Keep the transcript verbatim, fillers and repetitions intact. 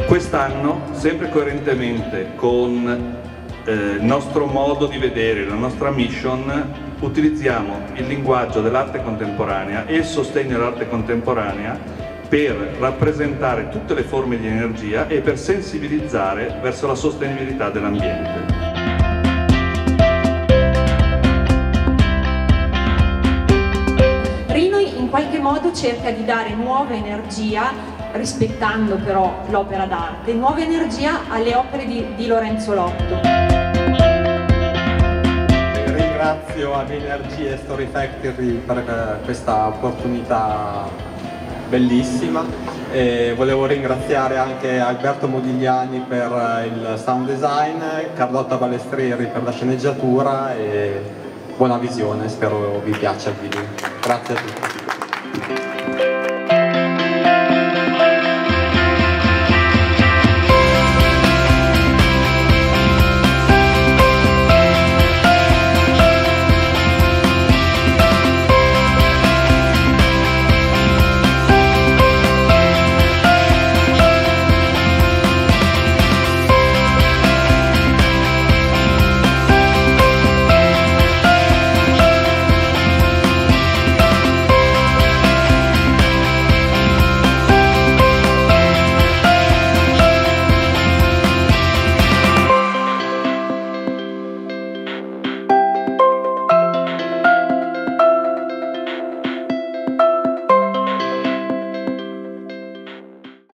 Quest'anno, sempre coerentemente con eh, il nostro modo di vedere, la nostra mission, utilizziamo il linguaggio dell'arte contemporanea e il sostegno all'arte contemporanea per rappresentare tutte le forme di energia e per sensibilizzare verso la sostenibilità dell'ambiente. Rino in qualche modo cerca di dare nuova energia, rispettando però l'opera d'arte, nuova energia alle opere di, di Lorenzo Lotto. Ringrazio A V Energy e Story Factory per questa opportunità bellissima e volevo ringraziare anche Alberto Modigliani per il sound design, Carlotta Balestrieri per la sceneggiatura e buona visione, spero vi piaccia il video. Grazie a tutti.